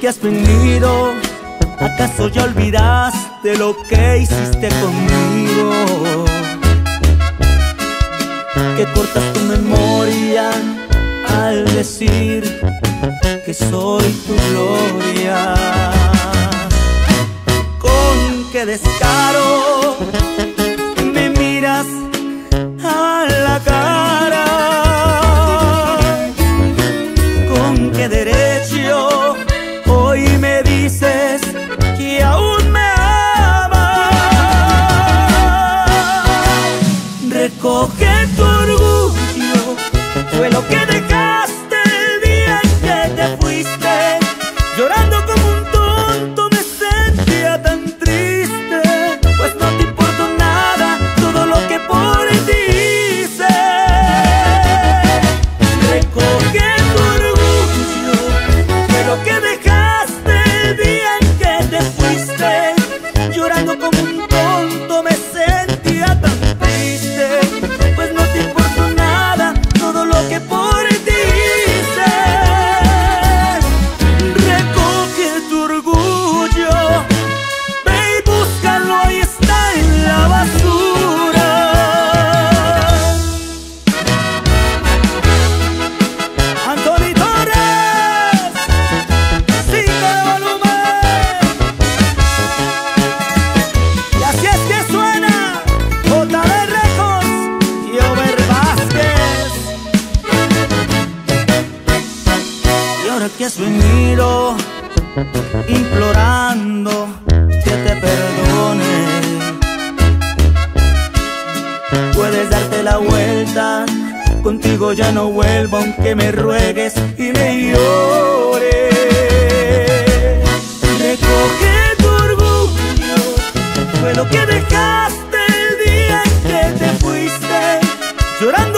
que has venido, ¿acaso ya olvidaste lo que hiciste conmigo? Que cortas tu memoria al decir que soy tu gloria. Con qué descaro me miras a la cara, con qué derecho hoy me dices que aún me amas. Recoge tu orgullo, fue lo que dejaste el día en que te fuiste. Llorando como un tonto me sentía tan triste, pues no te importó nada todo lo que por ti hice. Recoge tu orgullo, fue lo que dejaste el día en que te fuiste. Llorando como un tonto me sentía tan triste, pues no te importó nada todo lo que por ti hice. Recoge tu orgullo, ve y búscalo, ahí está en la basura. Anthony Torres, 5 de volumen. Y así es que suena JB Records y Over Vázquez. Y ahora que has venido implorando que te perdone, puedes darte la vuelta, contigo ya no vuelvo aunque me ruegues y me llores. Recoge tu orgullo, fue lo que dejaste el día en que te fuiste. Llorando